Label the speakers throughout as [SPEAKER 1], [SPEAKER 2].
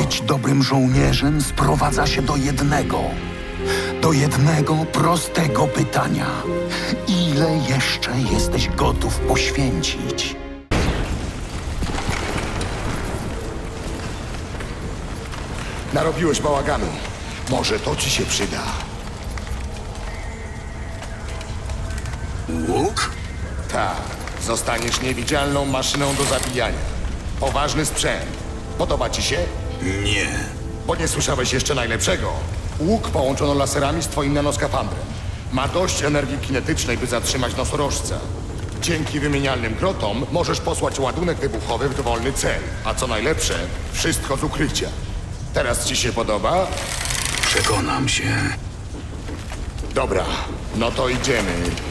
[SPEAKER 1] Być dobrym żołnierzem sprowadza się do jednego prostego pytania. Ile jeszcze jesteś gotów poświęcić?
[SPEAKER 2] Narobiłeś bałaganu. Może to ci się przyda.
[SPEAKER 1] Łuk?
[SPEAKER 2] Tak. Zostaniesz niewidzialną maszyną do zabijania. Poważny sprzęt. Podoba ci się?
[SPEAKER 1] Nie.
[SPEAKER 2] Bo nie słyszałeś jeszcze najlepszego. Łuk połączono laserami z twoim nanoskafandrem. Ma dość energii kinetycznej, by zatrzymać nosorożca. Dzięki wymienialnym grotom możesz posłać ładunek wybuchowy w dowolny cel. A co najlepsze, wszystko z ukrycia. Teraz ci się podoba?
[SPEAKER 1] Przekonam się.
[SPEAKER 2] Dobra, no to idziemy.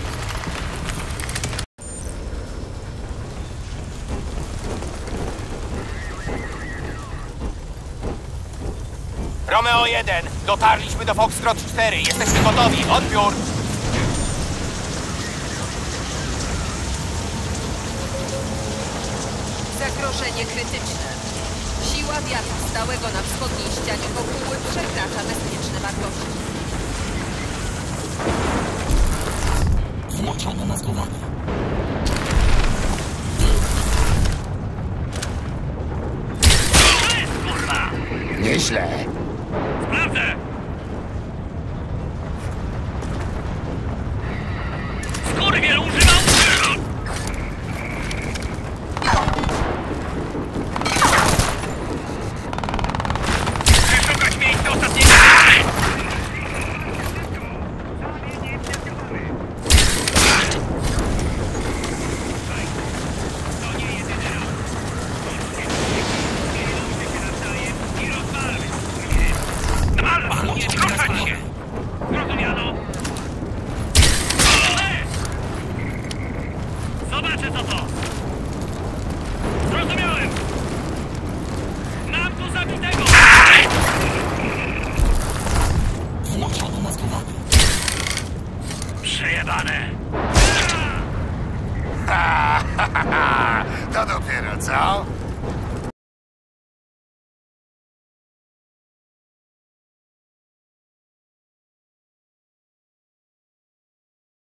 [SPEAKER 3] Romeo 1, dotarliśmy do Foxtrot 4. Jesteśmy gotowi. Odbiór!
[SPEAKER 4] Zagrożenie krytyczne. Siła wiatru stałego na wschodniej ścianie kopuły przekracza bezpieczne wartości.
[SPEAKER 1] Włączone maskowanie.
[SPEAKER 2] Nieźle.
[SPEAKER 3] Sprawdzę! Skurwiel używał! Przeszukać miejsce ostatniego! To nie jedyny raz. I rozwalmy! Nie ruszać się! Zrozumiano! Zobaczę co to! Zrozumiałem! Mam tu zabitego!
[SPEAKER 1] Włączone maskowanie.
[SPEAKER 3] Przejebane!
[SPEAKER 2] To dopiero, co?